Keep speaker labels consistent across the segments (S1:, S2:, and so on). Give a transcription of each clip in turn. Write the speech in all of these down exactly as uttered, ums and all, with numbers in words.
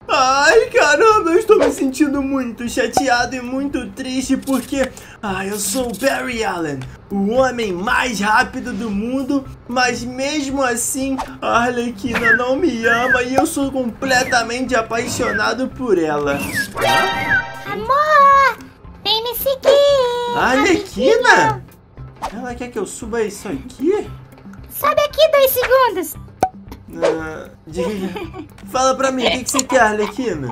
S1: Ai, caramba, eu estou me sentindo muito chateado e muito triste porque ah, eu sou o Barry Allen, o homem mais rápido do mundo, mas mesmo assim a Arlequina não me ama e eu sou completamente apaixonado por ela.
S2: Amor, vem me seguir.
S1: A Arlequina? Ela quer que eu suba isso aqui?
S2: Sobe aqui dois segundos.
S1: Ah, diga. Fala pra mim, o que, que você quer, Arlequina?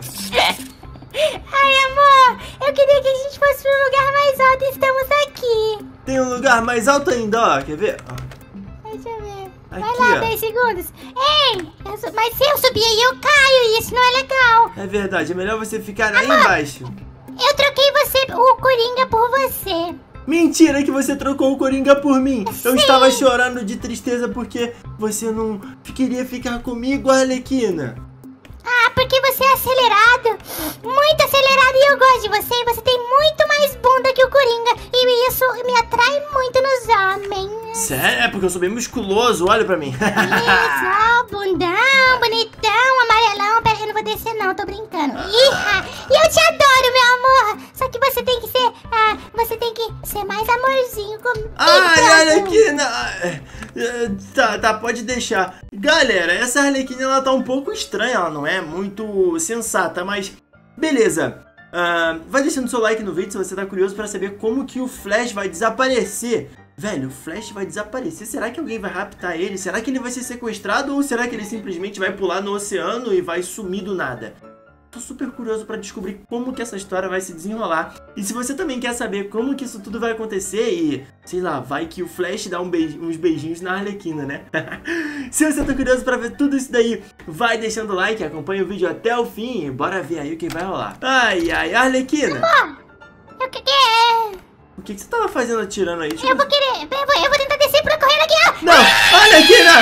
S2: Ai, amor, eu queria que a gente fosse para um lugar mais alto e estamos aqui.
S1: Tem um lugar mais alto ainda, ó, quer ver? Ó.
S2: Deixa eu ver. Vai
S1: Aqui,
S2: lá,
S1: ó.
S2: dois segundos. Ei, eu su- mas se eu subir aí eu caio e isso não é legal.
S1: É verdade, é melhor você ficar aí
S2: Amor.
S1: embaixo.
S2: Eu troquei você, o Coringa, por você.
S1: Mentira que você trocou o Coringa por mim. Eu
S2: Sim.
S1: estava chorando de tristeza porque você não queria ficar comigo, Arlequina.
S2: Ah, porque você é acelerado. Muito acelerado e eu gosto de você. E você tem muito mais bunda que o Coringa. E isso me atrai muito nos homens.
S1: Sério? É porque eu sou bem musculoso, olha pra mim.
S2: Isso, ó, bundão, bonitão, amarelão. Pera, eu não vou descer não, tô brincando. Iha, e eu te adoro, meu amor. Só que você tem que ser, ah, você tem que ser mais amorzinho comigo.
S1: Ai, Arlequina. Ah, é, Tá, tá, pode deixar. Galera, essa Arlequina ela tá um pouco estranha, ela não é muito sensata, mas beleza. Ah, vai deixando seu like no vídeo se você tá curioso pra saber como que o Flash vai desaparecer. Velho, o Flash vai desaparecer. Será que alguém vai raptar ele? Será que ele vai ser sequestrado ou será que ele simplesmente vai pular no oceano e vai sumir do nada? Tô super curioso pra descobrir como que essa história vai se desenrolar. E se você também quer saber como que isso tudo vai acontecer e, sei lá, vai que o Flash dá um beij- uns beijinhos na Arlequina, né? Se você tá curioso pra ver tudo isso daí, vai deixando o like, acompanha o vídeo até o fim e bora ver aí o que vai rolar. Ai, ai, Arlequina!
S2: Amor, eu que que
S1: O que, que você tava fazendo atirando aí? Deixa
S2: Eu vou querer, eu vou, eu vou tentar descer pra correr aqui, ó.
S1: Não! Arlequina!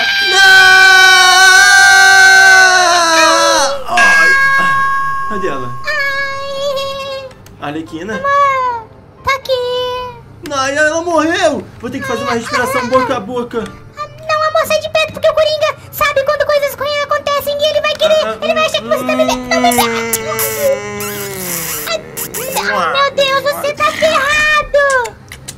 S1: Não! Ai. Cadê ela?
S2: Ai,
S1: Arlequina?
S2: amor, tá aqui.
S1: Ai, ela morreu! Vou ter que fazer uma respiração boca a boca.
S2: Ah, não, amor, sai de perto, porque o Coringa sabe quando coisas ruins acontecem e ele vai querer, ele vai achar que você tá bebendo. Não, bebê. Ai, meu Deus, você tá ferrado.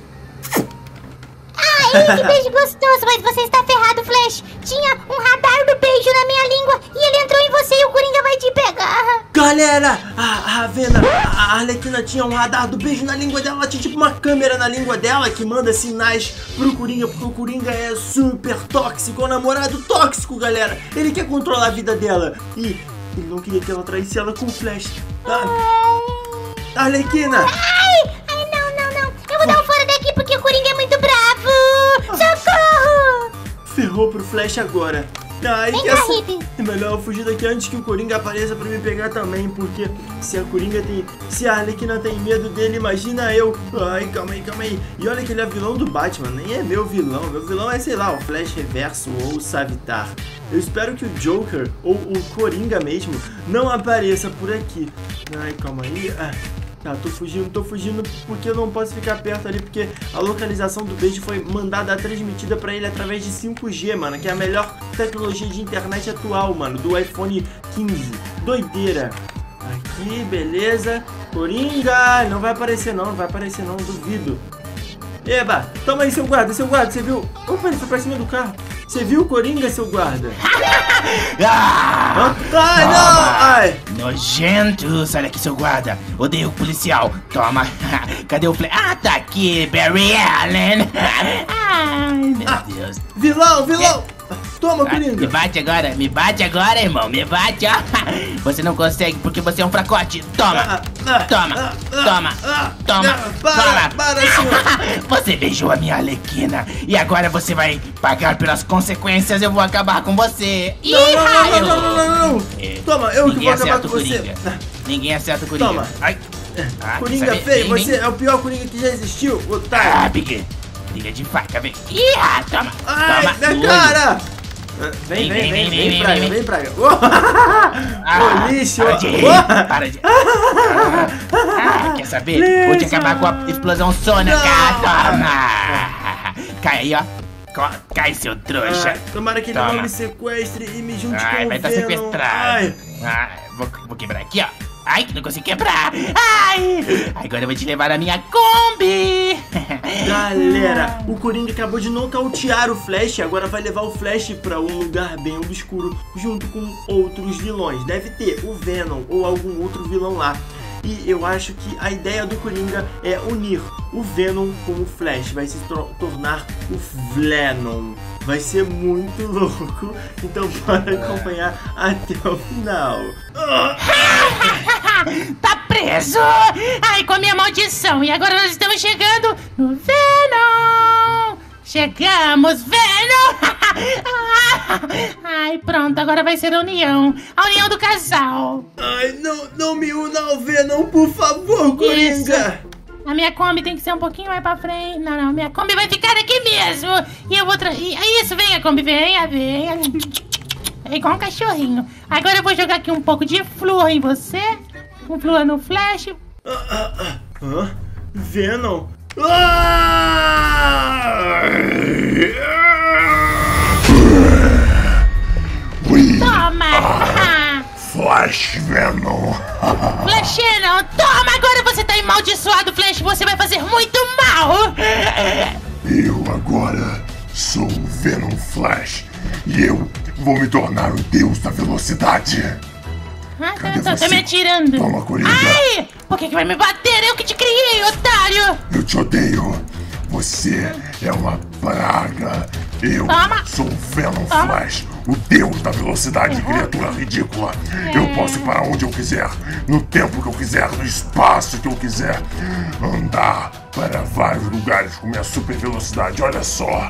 S2: Ai, que beijo gostoso, mas você está ferrado, Flash. Tinha um radar do beijo na minha língua e ele entrou em você e o Coringa vai te pegar.
S1: Galera, a a Ravena, a Arlequina tinha um radar do beijo na língua dela. Ela tinha tipo uma câmera na língua dela que manda sinais pro Coringa, porque o Coringa é super tóxico, é um namorado tóxico, galera. Ele quer controlar a vida dela e ele não queria que ela traísse ela com o Flash. Ah, Arlequina!
S2: Ai, ai, não, não, não. Eu vou dar um fora daqui porque o Coringa é muito bravo. Socorro!
S1: Ferrou pro Flash agora. Ai,
S2: Vem
S1: que
S2: cá,
S1: essa...
S2: Hip.
S1: É melhor eu fugir daqui antes que o Coringa apareça pra me pegar também, porque se a Coringa tem... Se a Arlequina tem medo dele, imagina eu. Ai, calma aí, calma aí. E olha que ele é vilão do Batman, nem é meu vilão. Meu vilão é, sei lá, o Flash Reverso ou o Savitar. Eu espero que o Joker, ou o Coringa mesmo, não apareça por aqui. Ai, calma aí. Ah. Tá, tô fugindo, tô fugindo porque eu não posso ficar perto ali, porque a localização do beijo foi mandada, transmitida pra ele através de cinco G, mano, que é a melhor tecnologia de internet atual, mano, do iPhone quinze. Doideira. Aqui, beleza. Coringa, não vai aparecer não, não vai aparecer não, duvido. Eba, toma aí, seu guarda, seu guarda, você viu? Opa, ele foi pra cima do carro. Você viu o Coringa, seu guarda?
S3: Ah!
S1: Ai, não! Ai!
S3: Nojento! Sai daqui, seu guarda! Odeio o policial! Toma! Cadê o Flash? Ah, tá aqui! Barry Allen! Ai, meu
S1: Ah,
S3: Deus!
S1: vilão, vilão! Toma,
S3: Ah, me
S1: Coringa!
S3: bate agora! Me bate agora, irmão! Me bate, ó! Você não consegue porque você é um fracote! Toma!
S1: Ah, ah,
S3: Toma!
S1: ah,
S3: Toma!
S1: ah,
S3: Toma!
S1: ah, para,
S3: Toma!
S1: para, senhor!
S3: Você beijou a minha Arlequina e agora você vai pagar pelas consequências. Eu vou acabar com você.
S1: Não, não, não, não, não, não, não, não.
S3: É,
S1: Toma, eu que
S3: ninguém
S1: vou acabar
S3: acerta
S1: com
S3: o
S1: você.
S3: Coringa. Ninguém acerta o Coringa.
S1: Toma.
S3: Ai. Ah,
S1: Coringa
S3: quer saber?
S1: feio,
S3: Vem,
S1: você
S3: vem.
S1: é o pior Coringa que já existiu, otário.
S3: Ah, briga. Briga de faca, vem. Ih, ah, toma.
S1: Ai,
S3: toma.
S1: minha
S3: no olho.
S1: cara! Ah, Vem, vem, vem, vem, vem, praga, vem, praga. Ô, lixo!
S3: Para de rir,
S1: Oh.
S3: para de... Ah, ah, quer saber? Vou te
S1: Lixo.
S3: acabar com a explosão sônica.
S1: Não.
S3: Toma. Cai aí, ó. Cai, seu trouxa.
S1: Ah, tomara que ele
S3: Toma.
S1: não me sequestre e me junte
S3: Ai,
S1: com
S3: vai
S1: o
S3: estar
S1: Venom.
S3: sequestrado.
S1: Ai.
S3: Ah, vou, vou quebrar aqui, ó. Ai, que não consigo quebrar. Ai, agora eu vou te levar a minha Kombi.
S1: Galera, o Coringa acabou de nocautear o Flash, agora vai levar o Flash pra um lugar bem obscuro junto com outros vilões. Deve ter o Venom ou algum outro vilão lá. E eu acho que a ideia do Coringa é unir o Venom com o Flash. Vai se tornar o Venom. Vai ser muito louco. Então bora acompanhar até o final.
S3: Tá preso! Ai, com a minha maldição. E agora nós estamos chegando no Venom! Chegamos, Venom! Ai, pronto, agora vai ser a união. A união do casal.
S1: Ai, não, não me una ao Venom, por favor, Coringa!
S3: Isso. A minha Kombi tem que ser um pouquinho mais pra frente. Não, não, minha Kombi vai ficar aqui mesmo. E eu vou... Tra... E, isso, venha, Kombi, venha, venha. É igual um cachorrinho. Agora eu vou jogar aqui um pouco de flúor em você. Um flúor no Flash.
S1: Ah, ah, ah. Hã? Venom? Ah!
S3: Toma! Ah.
S4: Flash Venom.
S3: Flash não! Toma! Agora você tá amaldiçoado, Flash! Você vai fazer muito mal!
S4: Eu agora sou o Venom Flash e eu vou me tornar o deus da velocidade.
S3: Ah,
S4: Cadê
S3: tá, tá,
S4: você?
S3: tá me atirando!
S4: Toma, Coringa.
S3: Ai! Por que, que vai me bater? Eu que te criei, otário!
S4: Eu te odeio. Você é uma praga. Eu
S3: Toma.
S4: sou o Venom
S3: Toma.
S4: Flash, o deus da velocidade, criatura ridícula. Eu posso ir para onde eu quiser, no tempo que eu quiser, no espaço que eu quiser. Andar para vários lugares com minha super velocidade, olha só.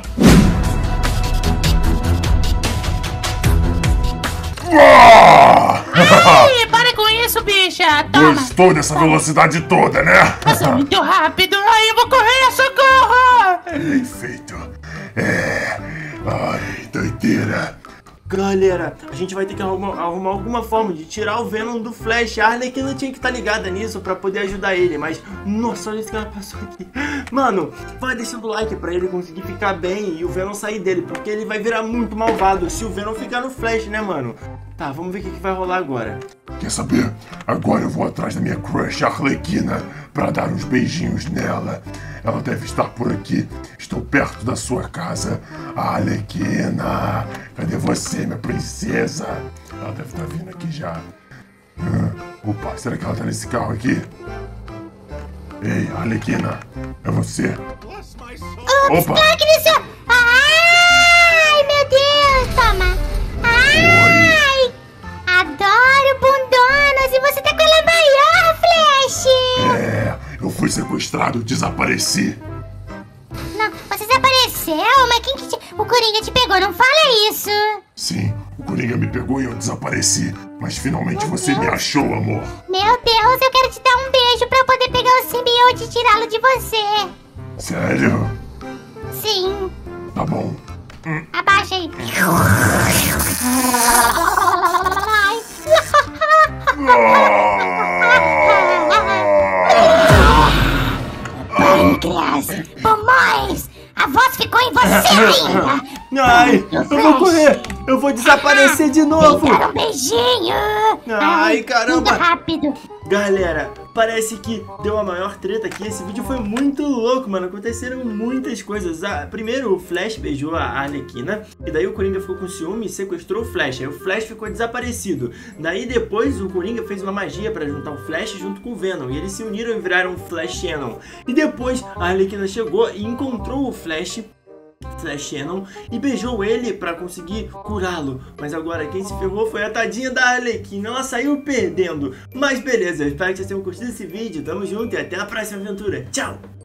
S4: Ah!
S3: Ai, para com isso, bicha! Toma!
S4: Gostou dessa velocidade toda, né?
S3: Você é muito rápido! Ai, eu vou correr! Socorro!
S4: Bem feito. É. Ai, doideira.
S1: Galera, a gente vai ter que arrumar, arrumar alguma forma de tirar o Venom do Flash. A Arlequina tinha que estar ligada nisso pra poder ajudar ele, mas... Nossa, olha isso que ela passou aqui. Mano, vai deixando o like pra ele conseguir ficar bem e o Venom sair dele, porque ele vai virar muito malvado se o Venom ficar no Flash, né, mano? Tá, vamos ver o que, que vai rolar agora.
S4: Quer saber? Agora eu vou atrás da minha crush Arlequina pra dar uns beijinhos nela. Ela deve estar por aqui. Estou perto da sua casa. Arlequina, cadê você, minha princesa? Ela deve estar vindo aqui já. Ah, opa, será que ela tá nesse carro aqui? Ei, Arlequina, é você? Opa!
S2: Claro que isso... Ai, meu Deus, toma. Ai, adoro bundonas. E você tá com ela maior, Flash.
S4: É, eu fui sequestrado, desapareci.
S2: Não, você desapareceu? Mas quem que te... O Coringa te pegou, não fala isso.
S4: Sim, o Coringa me pegou e eu desapareci. Mas finalmente você me achou, amor.
S2: Meu Deus, eu quero te dar um beijo pra eu poder pegar o simbionte e tirá-lo de você.
S4: Sério?
S2: Sim.
S4: Tá bom.
S2: Abaixa aí. Pâncreas, pulmões, a voz ficou em você ainda.
S1: Ai, eu vou correr. Eu vou desaparecer de novo.
S2: Quero um beijinho.
S1: Ai, caramba.
S2: Muito rápido.
S1: Galera, parece que deu a maior treta aqui. Esse vídeo foi muito louco, mano. Aconteceram muitas coisas. Ah, primeiro o Flash beijou a Arlequina. E daí o Coringa ficou com ciúme e sequestrou o Flash. Aí o Flash ficou desaparecido. Daí depois o Coringa fez uma magia pra juntar o Flash junto com o Venom. E eles se uniram e viraram Flash Shannon. E depois a Arlequina chegou e encontrou o Flash... Flash Shannon e beijou ele pra conseguir curá-lo. Mas agora quem se ferrou foi a tadinha da Arlequina. Ela saiu perdendo. Mas beleza, eu espero que vocês tenham curtido esse vídeo. Tamo junto e até a próxima aventura. Tchau!